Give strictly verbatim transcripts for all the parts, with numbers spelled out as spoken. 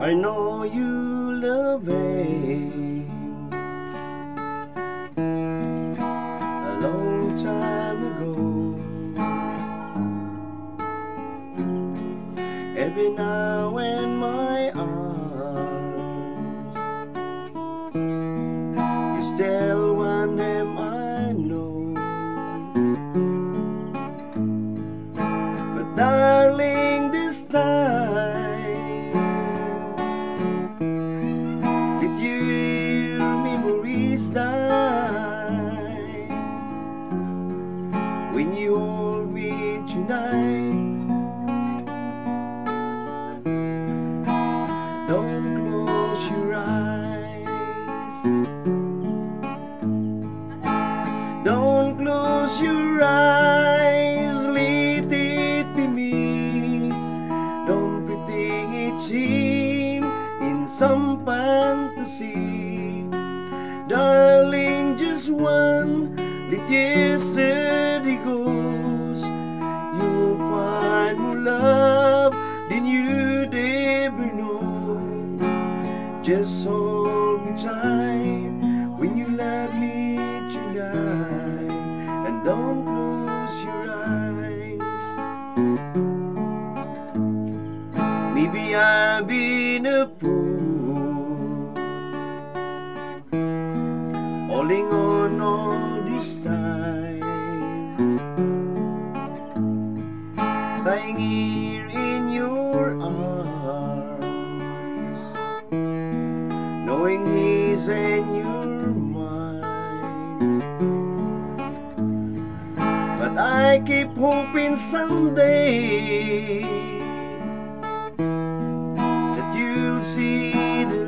I know you love me a long time ago. Every now and my arms, you still one name I know. But darling, this time with you memories die. When you hold me tonight, don't close your eyes. Don't close your eyes, let it be me. Don't pretend it's him in some fantasy. Darling, just one, let yesterday goes. You'll find more love than you'd ever know. Just hold me tight when you love me tonight, and don't close your eyes. Maybe I've been a fool, holding on all this time, lying here in your arms, knowing he's in your mind. But I keep hoping someday that you'll see the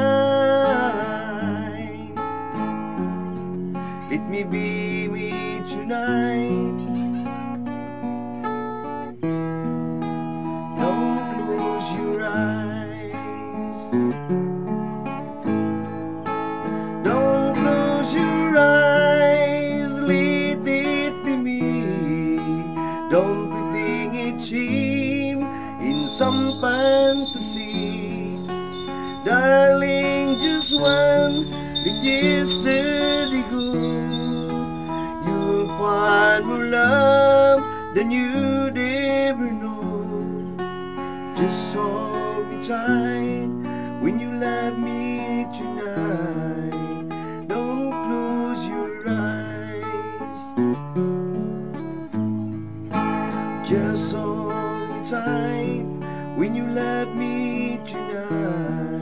light. Let me be with you tonight. Don't close your eyes. Don't close your eyes, let it be me. Don't pretend it's him in some fantasy. Darling, just one, let yesterday go. You'll find more love than you'd ever know. Just hold me tight when you love me tonight. Don't close your eyes. Just hold me tight when you love me tonight.